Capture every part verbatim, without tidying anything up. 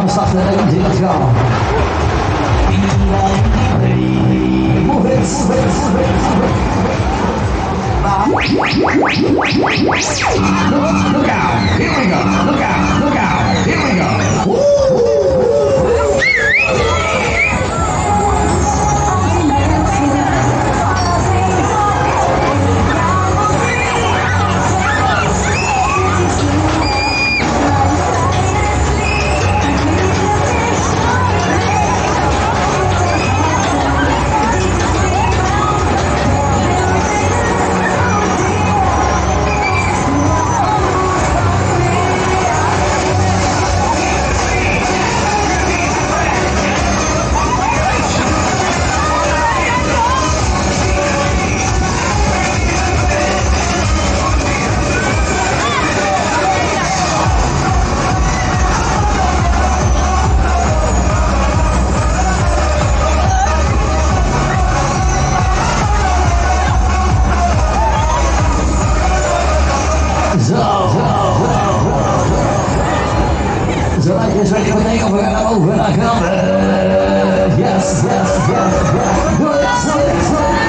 gaan starten en niet in het gaan. Move it, move it, move it, move it. Look out, here we go, look out, look out, here we go. Woo! Is ready for takeoff, we gaan naar boven, daar gaan we. Yes, yes, yes, yes. Doe het, doe het, doe het.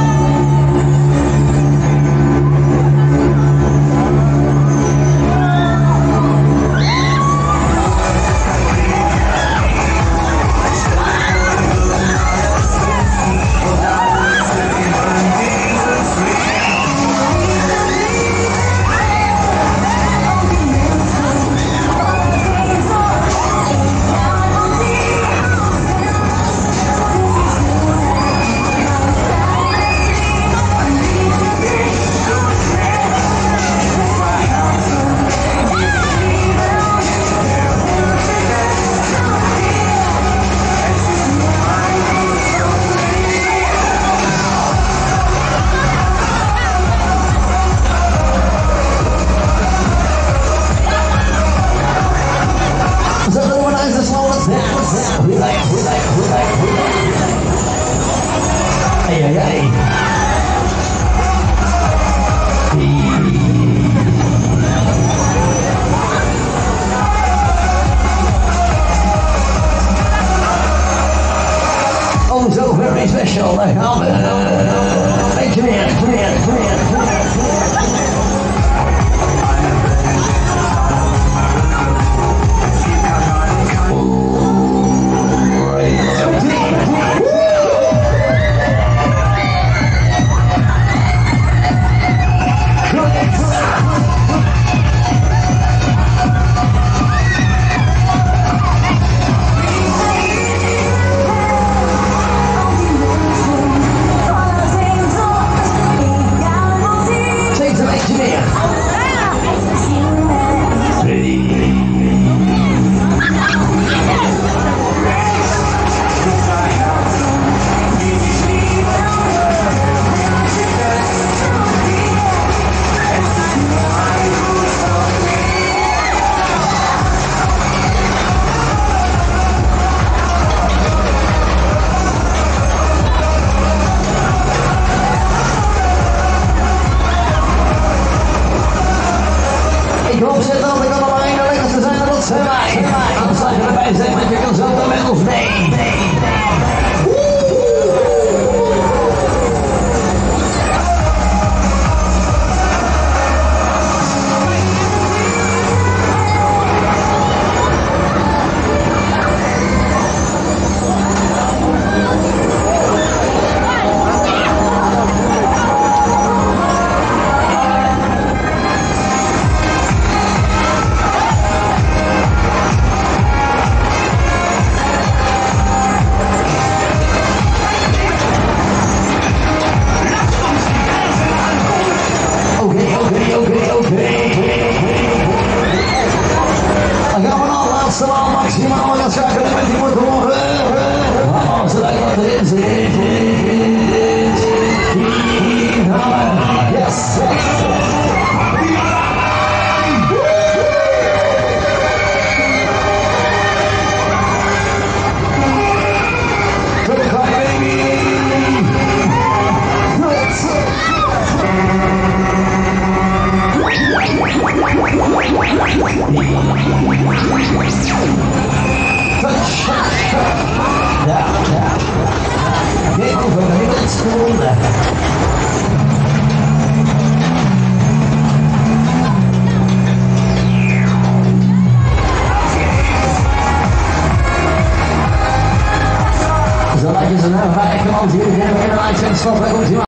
Hey, hey, hey. Oh, so very special. Daar gaan we. Beetje meer, meer, meer, meer. Ik hoop ze dat ik allemaal één lekker te zijn, dat zijn wij. Anders laat je erbij zijn, want je kan zo dan met ons mee. school. Zodat je ze nou gaat echt gewoon zien. En dan lijkt het stof